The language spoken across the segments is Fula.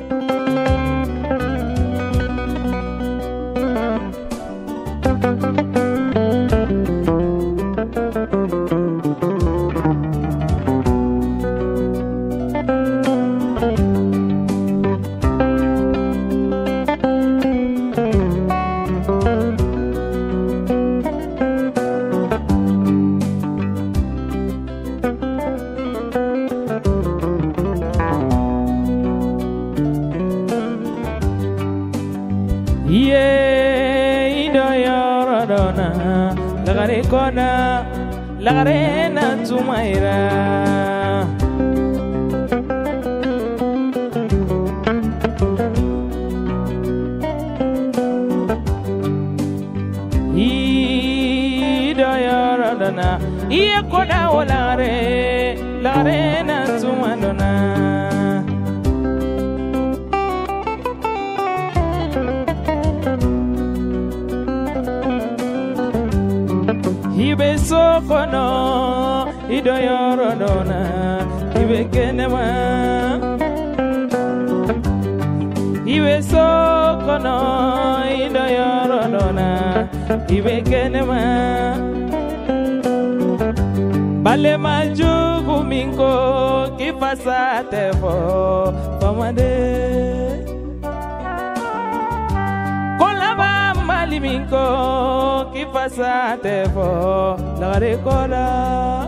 La reina Tumaira Idoyorodona Iye koda olare La reina Tumadona Ibe sokono Idoyorodona Ibe kenema Ibe sokono Idoyorodona Ibe kenema Bale majugu mingo Kifasa tefo Famade Kolaba mali mingo Kifasa tefo Lagare kola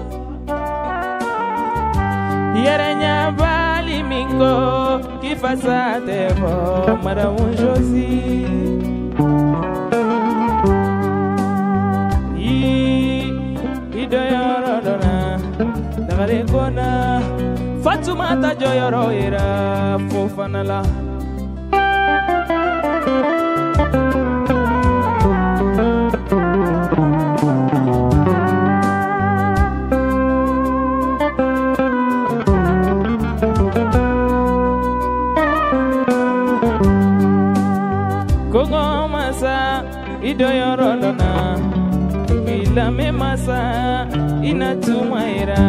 Yerenya bali mingo Kifasa tefo Madame Josie Idoyorodona Lagare kola Fatumata Joyoro ira Fofanala Kogo masa Idoyorodona Ilame masa Inatumaira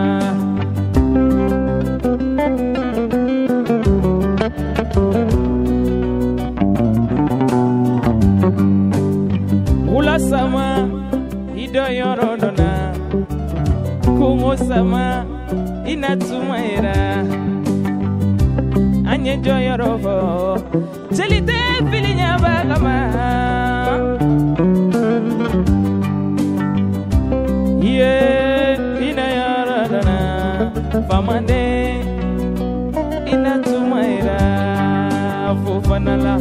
Ula sama Idoyorodona Kumo sama Inatumaira Anye Joyorofo Jelite filinya bagama Ye Idoyorodona Famande Inatumaira Fofanala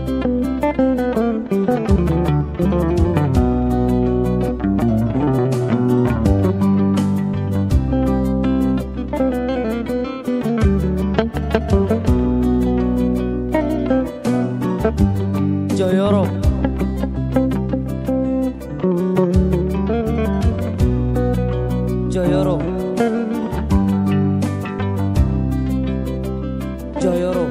Joyoro Joyoro Joyoro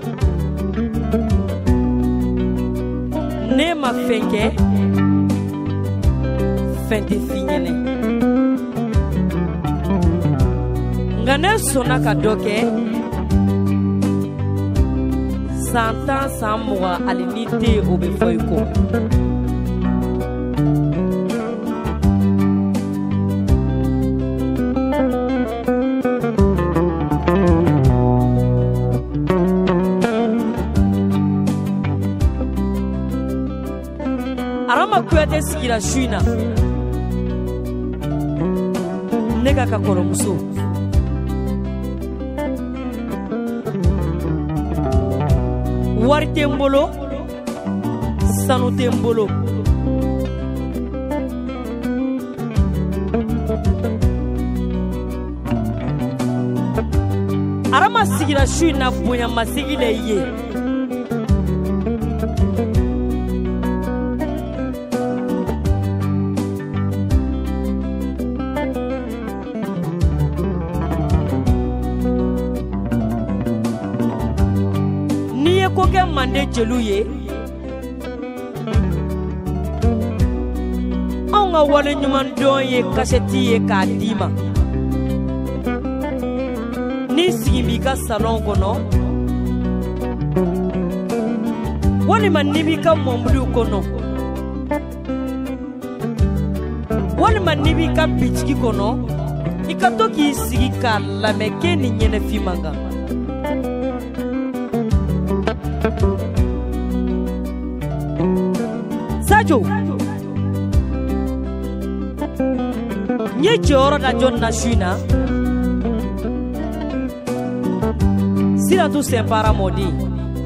Ne ma fenke Fente finyene Ngane sona kadoke Santan samwa alinite obefoiko Arama kuete sikira shuina Nega kakoromuso Wari tembolo Sanu tembolo Arama sigira shuina bonya masigile ye Koke mande jeluye Onga wale nyuman donye kaseti ye kadima Ni sigimika salon kono walima nibi ka mɔmbudu kono walima nibi ka bitigi kono I ka to k'i sigi k'a lamɛn k'e ni ɲɛnɛfin man kan Sajo n ye jɔyɔrɔ da jɔn na su in na Siratu Sɛnpara mɔden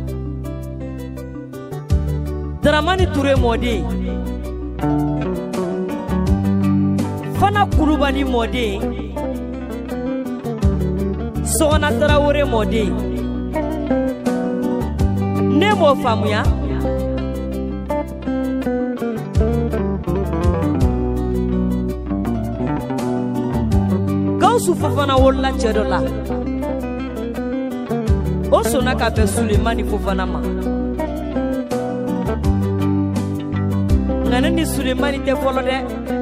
Dramani Ture mɔden Fana Kulubali mɔden Sɔgɔna Tarawore mɔden ne m'o faamuya Gawusu Fofana wolola cɛ dɔ la o sɔnna ka bɛn Sulemani Fofana ma nka ne ni Sulemani tɛ fɔlɔ dɛ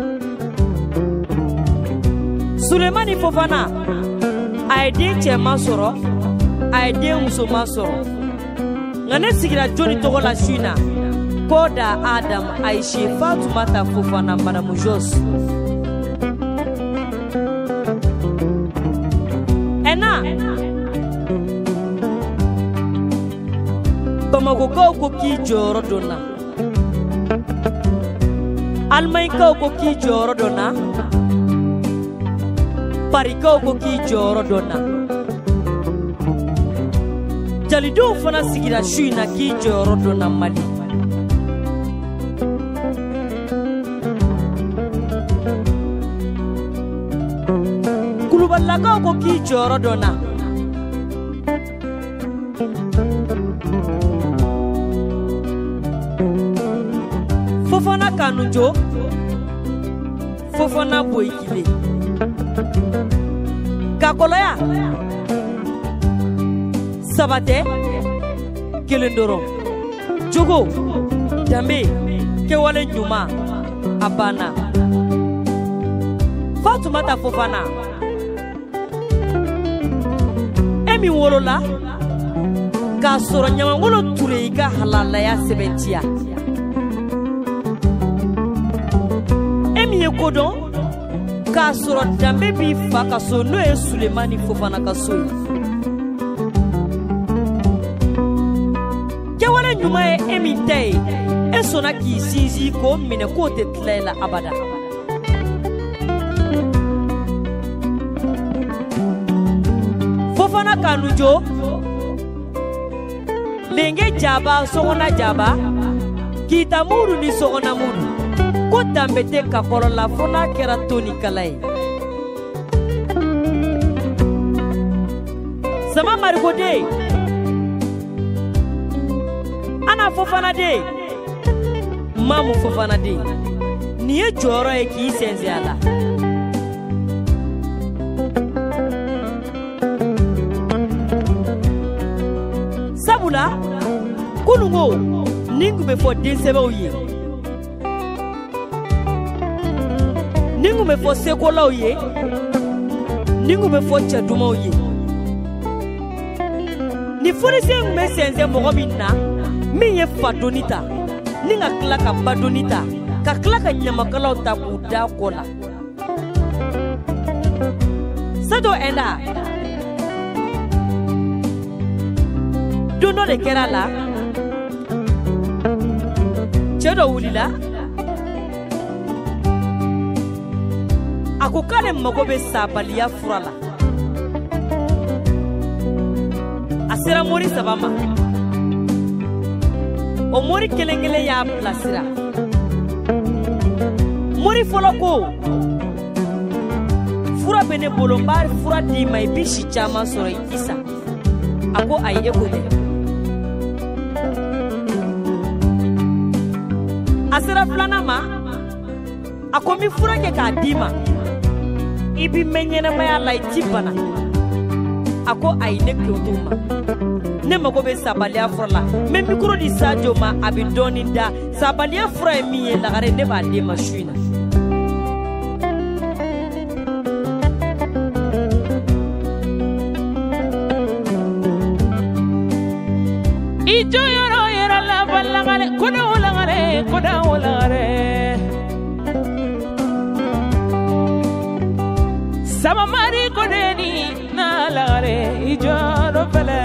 Sulemani Fofana a ye den cɛman sɔrɔ a ye den musoman sɔrɔ nka ne sigira jɔnni tɔgɔ la su in na Koda Adam Aisha Fatumata Fofana Madame Jos Bamakokaw ko k'i jɔyɔrɔ dɔ na Alimayikaw ko k'i jɔyɔrɔ dɔ na Parikaw ko k'i jɔyɔrɔ dɔ na Jalidenw fana sigira su in na k'i jɔyɔrɔ dɔ na Mali Kulubalilakaw ko k'i jɔyɔrɔ dɔ na Fofana Kanujo Fofana Boyikile Kakoloya Sabate Kelendoro Jogo Dambe Kewale Nyuma Abana Fatumata Fofana Emi wolola K'a sɔrɔ Ɲamangolo Ture I ka halalaya sɛbɛntiya Emi ye kodɔn k'a sɔrɔ Dambe b'i fa ka so n'o ye Sulemani Fofana ka so ye kɛwale ɲuman ye Emi ta ye e sɔnna k'i sinsin k'o minɛ k'o tɛ tila i la abada Fofana Kanujo Lenge Jaba Sɔgɔna Jaba Kita Muru ni Sɔgɔna Muru ko Dambe tɛ kakɔlɔ la fo n'a kɛra Toni Kala ye Sama Marigo den Ana Fofana den Mamu Fofana den nin ye jɔyɔrɔ ye k'i sɛnsɛn a la sabula kunungo nin tun bɛ fɔ densɛbɛw ye nin tun bɛ fɔ sekolaw ye nin tun bɛ fɔ cɛdumaw ye ni fonisen tun bɛ sɛnsɛn mɔgɔ min na min ye fadoni ta ni ka tila ka badoni ta ka tila ka ɲamakalaw ta k'u da kɔ la Sajo Enda don dɔ de kɛra la cɛ dɔ wulila a ko k'ale mago bɛ sabaliya fura la a sera mori saba ma o mori kelen kelen y'a bilasira mori fɔlɔ ko fura bɛ ne bolo n b'a fura d'i ma i bɛ si caman sɔrɔ i tɛ sa a ko ayi e ko tɛ a sera filanan ma a ko n bɛ fura kɛ k'a d'i ma i bɛ mɛn ɲɛnamaya la i ti bana a ko ayi ne tulo t'o ma ne mago bɛ sabaliya fura la mɛ mikoro di Sajo ma a bɛ dɔɔnin da sabaliya fura ye min ye lagare ne b'a d'e ma su in na I jɔyɔrɔ yɛrɛ la lagare koda lagare sama mari kodeni na lagare ijoro fele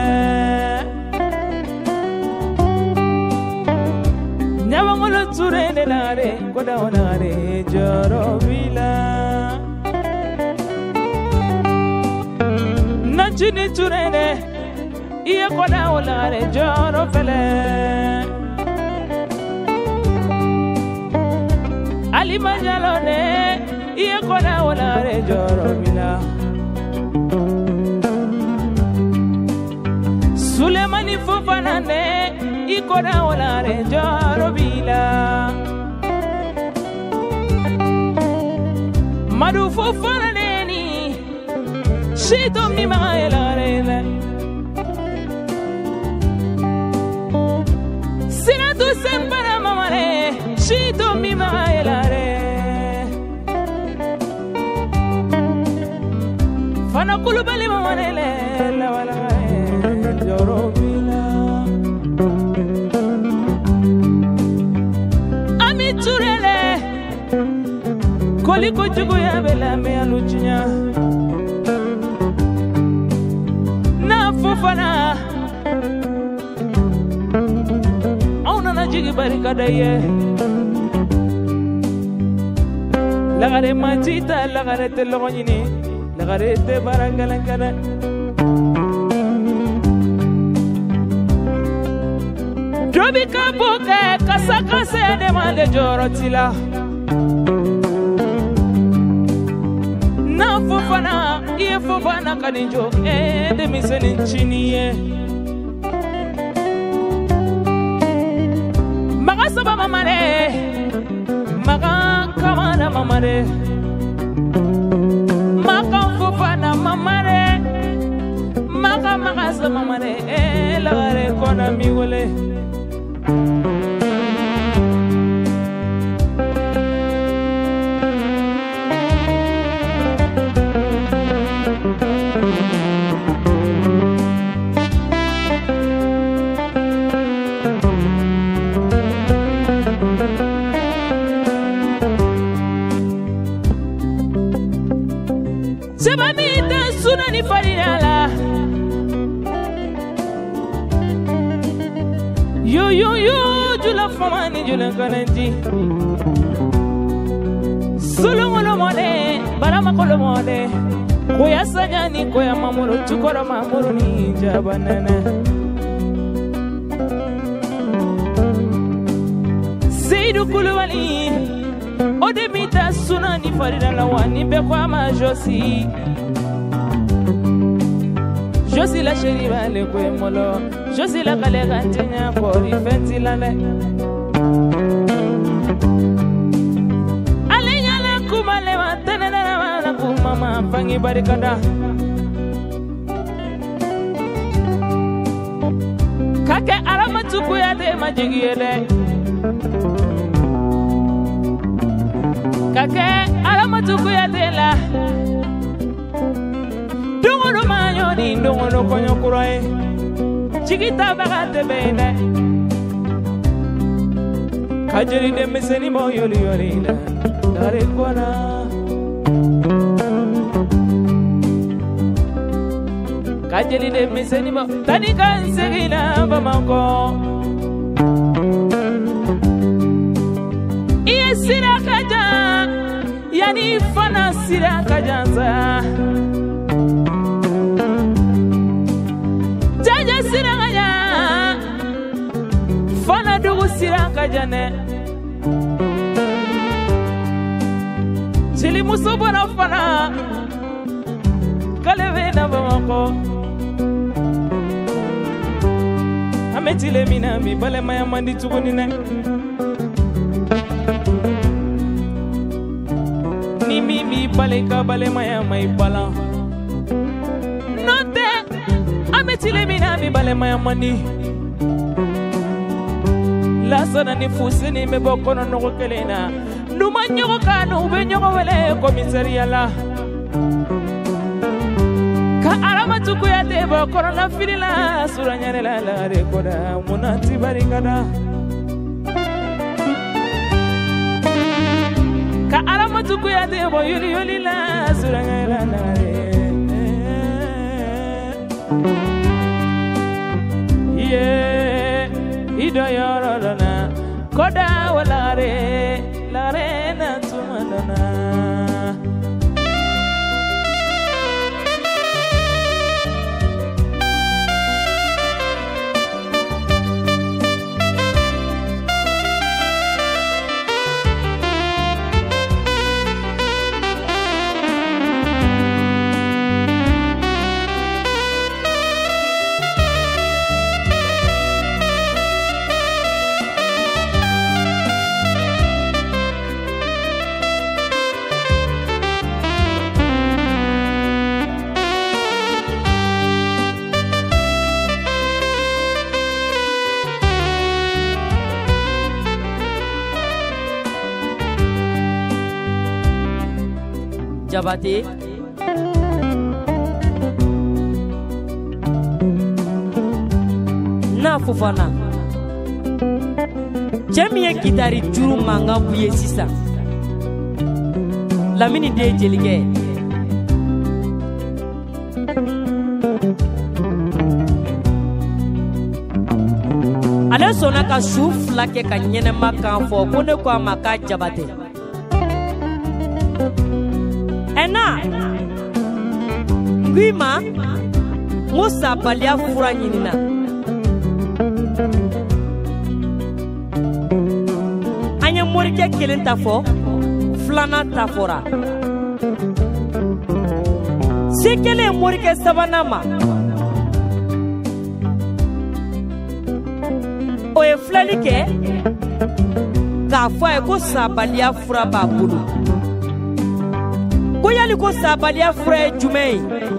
nyawangolo turene lagare koda lagare ijoro vila nachini turene iye koda lagare ijoro fele Ali majalone iye koda lagare ijoro vila Sulemani Fofanane ikoda lagare ijoro vila Madu Fofanane ni shito mi lagare Siratu sempara mamare shito mi lagare Fana kulubali mamare la wala joro vila Ami turele koliko jugu ya bela me aluchinya Na fofana Auna na jigi barikada ye Lagare majita lagare te logonyini lagare te barangalangana Jobi kaboke kasaka se de mande jorotila Na fofana iye fofana kaninjo de miseni chiniye Maga saba mamare Maga kamana mamare Maga fofana mamare Maga saba mamare lagare kona miwole Sebamita sunani farinala Yo jula famani jula kananti Solo mone barama kolo mone Koya sajani koya mamuru chukora mamuru ni jabanana Seidu kulwali Odemita sunani farinala wani bekwa ma Josi la chérie vale kwe molo Josi la kale kantenya kori fenti lale Ale nyala kumale watene na wana kumama fangi barikada Kake alama tuku ya de majigi yele Kake alama tuku ya de la Dungono manyoni dungono konyo kuroe Chigita bagate bene Kajeri de meseni mo yoli la Dare kwana Kajeri de meseni mo Tani kansegila bamako Iye sira kaja Yani fana sira kajanza Fana dugu siraka jane Chili musubo na fana Kaleve na bamako Ametile minami bale maya mandi tugunine Ni mimi bale ka bale maya mai bala Note Ametile minami bale maya mandi La sana ni fusini meboko no noko kelena Numa nyoko kanu ube nyoko wele komisaria la Ka alama tuku ya tebo kono la fili la Sura nyane la la rekoda Munati barikada ka aramatu kuyate bo yuli yuli la surangala nare ido yorona koda walare lare na tumanana Jabate na fufana jamiye gitari juru manga buye sisa lamini de jelige ale sona ka su fila kɛ ka ɲɛnɛma kan fɔ ko ne ko a ma k'a Jabate ena ngwima musa balia fura ɲinina an ye morikɛ kelen ta fɔ filanan ta fɔra se kelen ye morikɛ sabanan ma o ye filɛli kɛ k'a fɔ a ye ko sabaliya fura b'a bolo ko yali ko sabaliya fura ye jumɛn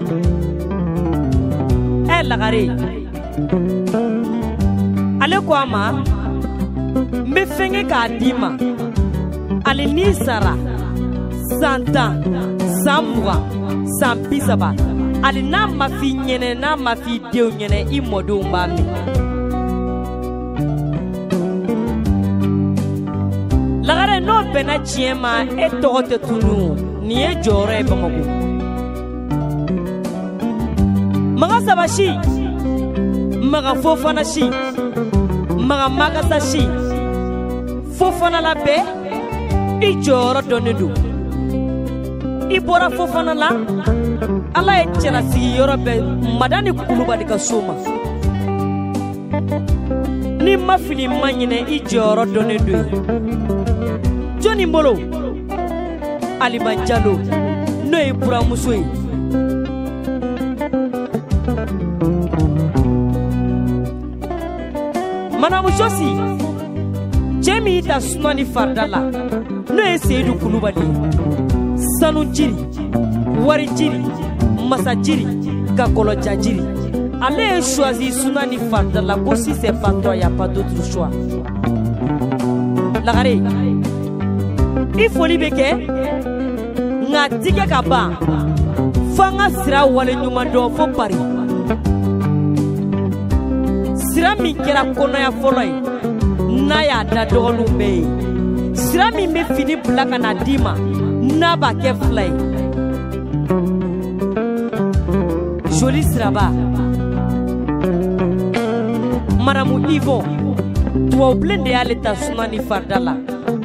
ye lagare ale ko a ma n bɛ fɛnkɛ k'a d'i ma ali n'i sara san 10 san 20 san 30 ali n'a ma f'i ɲɛnɛ n'a ma f'i denw ɲɛnɛ i mɔdenw b'a min lagare n'o bɛnna tiɲɛ ma e tɔgɔ tɛ tunu nin ye jɔyɔrɔ ye Bamako maga saba si maga Fofana si maga Magasa si Fofana la bɛɛ i jɔyɔrɔ dɔnnen don i bɔra Fofana la Ala ye cɛlasigi yɔrɔ bɛɛ Madani Kulubali ka so ma ni ma fili ma ɲinɛ i jɔyɔrɔ dɔnnen don jɔnni bolo Aliman Jalo n'o ye buramuso ye manamuso si cɛ min ta sunani farida la n'o ye Seyidu Kulubali sanu jiri wari jiri masa jiri ka kɔlɔja jiri ale ye choisi sunani farida la ko si c'est pas toi y a pas d'autre choix lagare i foli bɛ kɛ nga tigɛ ka ban fanga sira wale ɲuman dɔn fo pari sira min kɛra kɔnɔya fɔlɔ ye n'a y'a da dɔgɔninw bɛɛ ye sira min bɛ fini bila ka na d'i ma n'a b'a kɛ fila ye joli siraba maramu Ivo tubabubilen de y'ale ta sunani farida la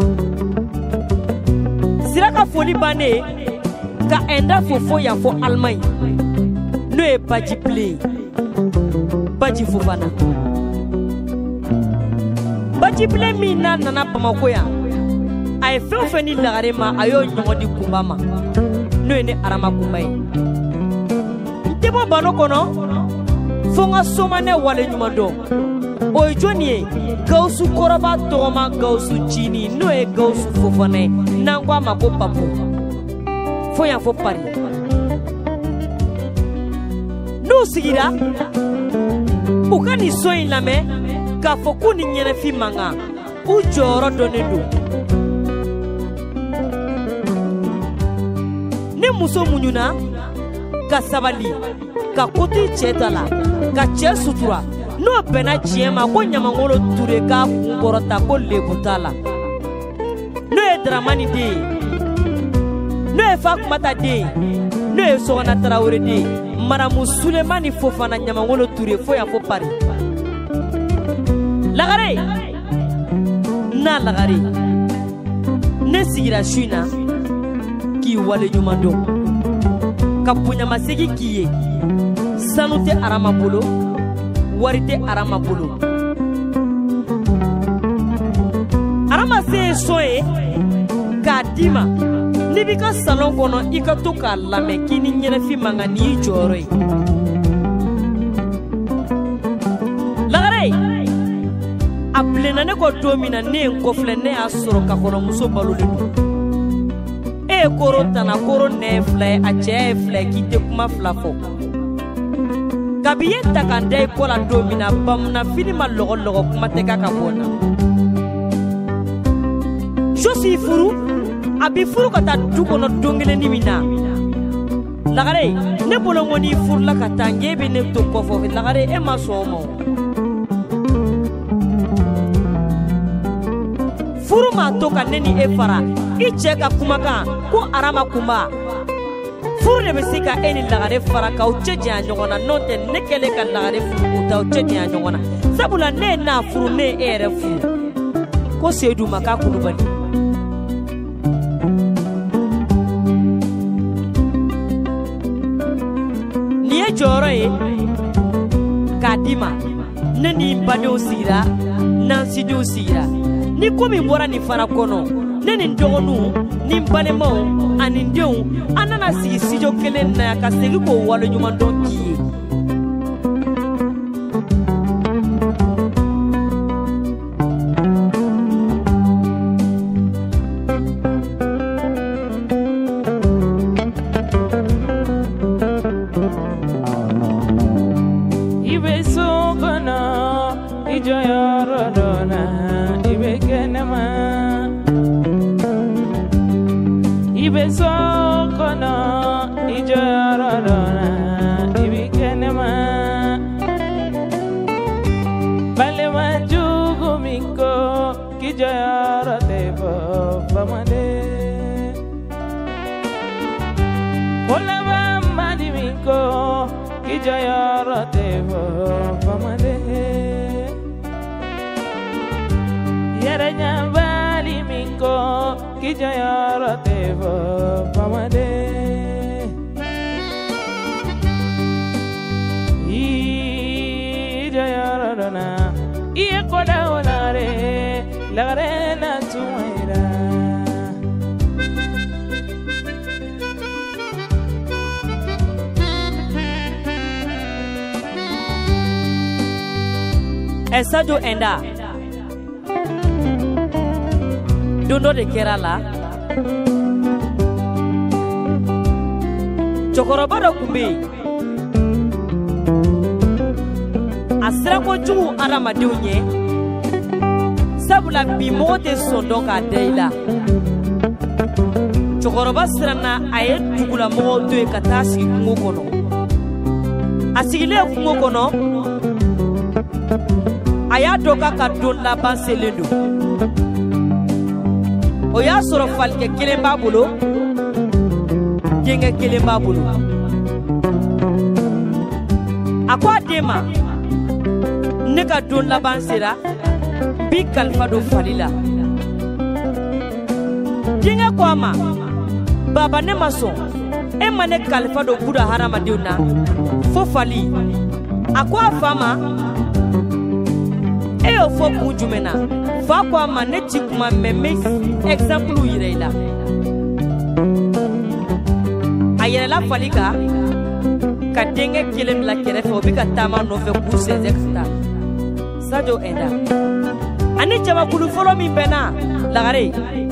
sira ka foli bannen ka enda fo yan fo Allemagne n'o ye Baji Bilen Baji Fofana Baji Bilen min n'a nana Bamako yan a ye fɛn o fɛn ni lagare ma a y'o ɲɔgɔn di kunba ma n'o ye ne Arama Kunba ye n tɛ bɔ bano kɔnɔ fo n ka somanɛ wale ɲuman dɔn o ye jɔnni ye Gawusu kɔrɔba tɔgɔma Gawusu Cini n'o ye Gawusu Fofana ye n'an ko a ma ko Papu fo yan fo pari n'u sigira u ka nin so in lamɛn k'a fɔ k'u ni ɲɛnɛfin man kan u jɔyɔrɔ dɔnnen don ni muso muɲuna ka sabali ka koto i cɛ ta la ka cɛ sutura n'o bɛnna tiɲɛ ma ko Ɲamangolo Ture k'a kun kɔrɔta ko lebu t'a la n'o ye Dramani den ye no e Fatoumata den no e Sogana Traoré den Maramu Souleymane Fofana Niamangolo Touré fo ya fo Paris lagare na lagare ne sigira suina ki wale nyumando kapunya masegi kiye sanute arama bolo warite arama bolo arama se soye kadima ni bika salon kono ikato ka lame kini nyene fi mangani joroy lagare ablena ne ko domina ne nkofle ne asoro ka kono muso balo de e koro tana koro ne fle a che fle ki te kuma flafo kabiye takande ko la domina bamna fini ma logo kuma te ka bona josi furu abi furu kata dukono dongele ni mina lagare ne bolongoni furu la kata ngebe ne to kofo lagare e masomo furu ma to ka neni e fara I cheka kumaka ko arama kuma furu de besika eni lagare fara ka ucheje anyongona note nekele ka lagare furu uta ucheje anyongona sabula ne na furu ne ere furu ko sedu maka kulubani niye joro e kadima neni mbado sira nansi do sira ni komi bora ni fara kono neni ndogonu ni mbalemo ani ndew anana sigi sijo kelen na ka segi ko walo nyumando kiye ibe sokona ijoyoro dona ibe kenema ibe sokona ijoyoro dona ibe kenema balema jugu miko kijoyoro tebo famade olaba madi miko kijoyoro tebo famade yeranya bali miko kijayara teva pamade ijayara dona iye koda onare lagare na tumaira Sadio Enda dondo de kerala chokoroba do kumbe asira ko jugu aramadenw ye sabula bi mote sondo ka deila chokoroba sirana aye dugula mo to e kata sigi kungo kono asigile kungo kono aya doka ka don la banselendo o ya soro falke kelen ba bolo denga kelen ba bolo akwa dema ne ka don la bansera bi kalfa do falila denga kwama baba ne maso e mane kalfa do buda harama deuna fo fali akwa fama e o fo kujumena fa kwa maneti kuma meme exemple yirela ayela falika ka denge kelem la kerefe obika tama no fe ku ses extra Sadio Enda ani jama kulu folo mi bena lagare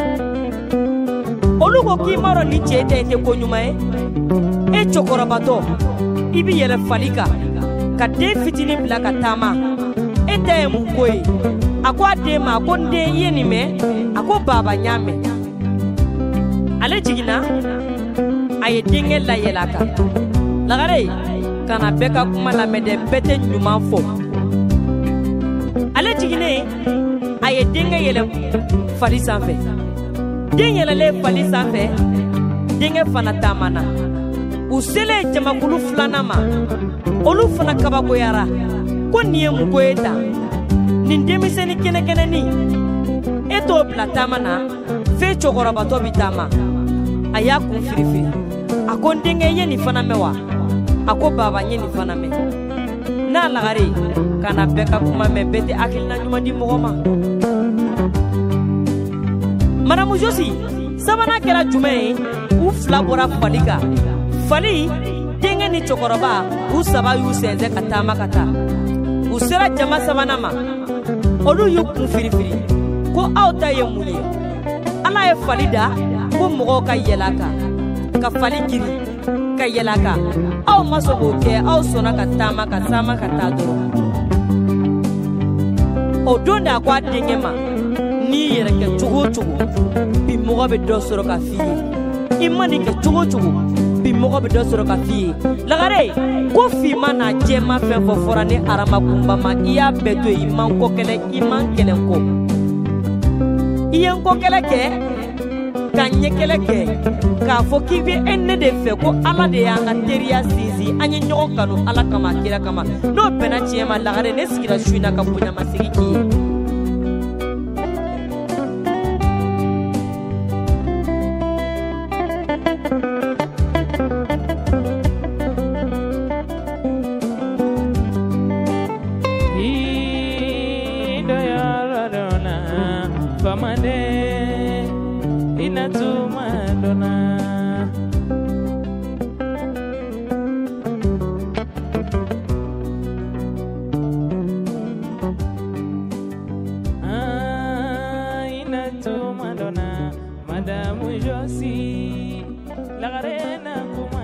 olugo ki maro ni chete te ko nyuma e chokorobato ibi yele falika ka de fitini bla ka tama ete mukoi akwa dema konde yeni me ako baba nyame ale jigina aye dinge la yelaka lagare kana beka kuma la mede bete nyuma fo ale jigine aye dinge yele fali sanfe dinge le fali sanfe denkɛ fana taamana u selen jamakulu filanan ma olu fana kabakoyara ko nin ye mun ko ye tan nin denmisɛnnin kɛnɛkɛnɛnin e t'o bila taama na f'e cɛkɔrɔbatɔ bi taama a y'a kun firifiri a ko n denkɛ ye nin fana mɛn wa a ko baba n ye nin fana mɛn n'a lagare kana bɛɛ ka kuma mɛn bɛɛ tɛ hakilina ɲuman di mɔgɔ ma Madamu Josi sabanan kɛra jumɛn ye u fila bɔra fali kan fali denkɛ ni cɛkɔrɔba u saba y'u sɛnsɛn ka taama ka taa u sera jama sabanan ma olu y'u kun firifiri ko aw ta ye mun ye ala ye fali da ko mɔgɔw ka yɛlɛ a kan ka fali giri ka yɛlɛ a kan aw ma sɔn k'o kɛ aw sɔnna ka taama ka taama ka taa dɔrɔn o don de a ko a denkɛ ma n'i yɛrɛ kɛ cogo o cogo bi mɔgɔ bɛ dɔ sɔrɔ ka f'i ye i ma nin kɛ cogo o cogo bi mɔgɔ bɛ dɔ sɔrɔ ka f'i ye lagare ko finma n'a jɛma fɛn fɔ fɔra ni arama kunba ma i y'a bɛɛ to yen i man kɔ kɛlɛ i man kɛlɛ kɔ i ye n kɔ kɛlɛ kɛ ka ɲɛ kɛlɛ kɛ k'a fɔ k'i bɛ e ne de fɛ ko ala de y'an ka teriya sinsin an ye ɲɔgɔn kanu ala kama kira kama n'o bɛnna tiɲɛ ma lagare ne sigira su in na ka bonyamasegin k'i ye Famane inatuma dona inatuma dona Madamu Josi la garena